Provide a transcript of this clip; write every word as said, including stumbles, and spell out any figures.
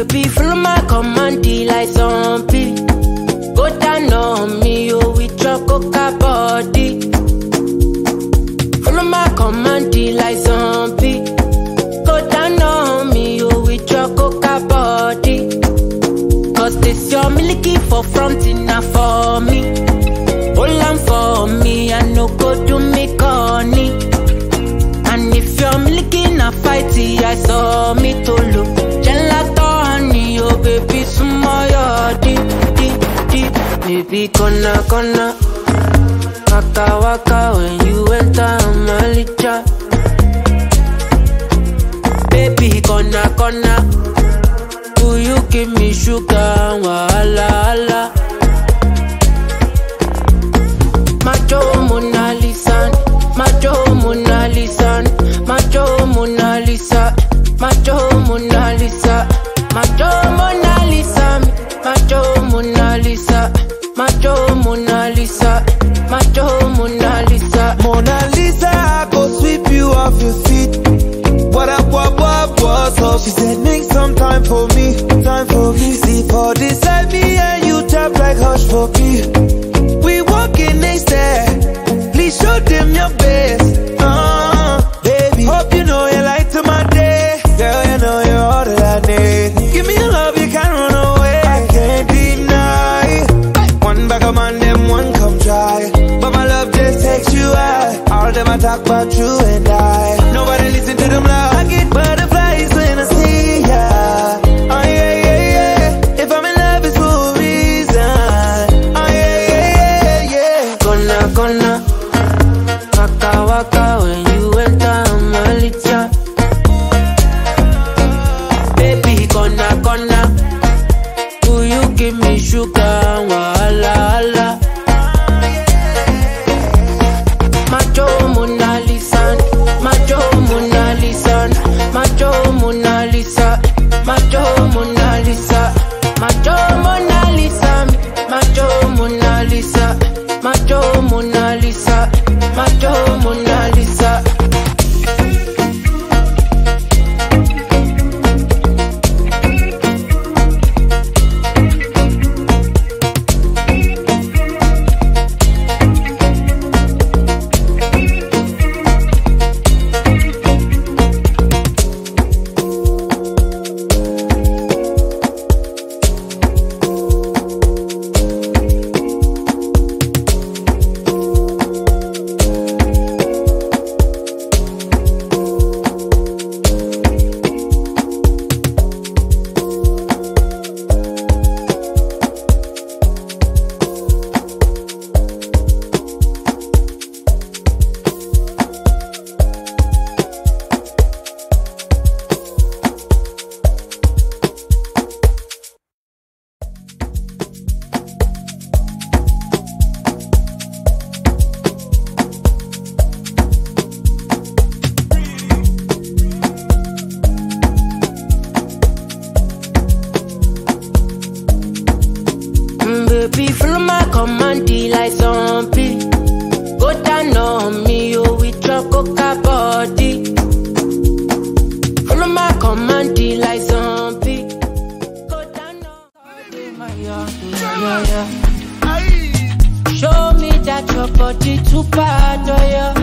Baby, follow my command, like zombie. Go down on me, oh, with your coca body. Follow my command, like zombie. Go down on me, oh, with your coca body. Cause this your miliki for front enough for me. Hold on for me, I no go do me koni. And if you're miliki na fighty, I saw me to look. Gelatoni, oh baby, sumo yo di, di, di. Baby, kona, kona. Waka, waka, when you enter omalicha. Baby, kona, kona. Will you give me sugar, wahala, hala. Macho Monalisa, macho Monalisa, macho Monalisa, macho Monalisa, macho Monalisa, macho Monalisa, macho Monalisa, macho Monalisa. Monalisa, I go sweep you off your feet. What up, what, what, what's up? She said make some time for me, time for me. See for this side me and you tap like hush for me. We walking next there. Please show them your best. Uh, baby, hope you know you light to my day. Girl, you know you're all that I need. Give me your love, you can't run away. I can't deny. One bag of man, them one come try. But my love just takes you out. All them I talk about you and I. Nobody listen to them loud. I get butterflies when I see ya. Oh yeah, yeah, yeah. If I'm in love, it's for a reason. Oh yeah, yeah, yeah, yeah. Gonna, gonna. Waka, waka, when you enter omalicha. Baby, gonna, gonna. Will you give me sugar, wahala, hala. Macho Monalisa, macho Monalisa, macho Monalisa, macho Monalisa, macho Monalisa, macho Monalisa, macho Monalisa, macho Monalisa. Baby, follow my command, like zombie. Go down on me, oh, with your coca body. Follow my command, like zombie. Go down on me, yeah, yeah, yeah. Show me that your body too bad, oh yeah.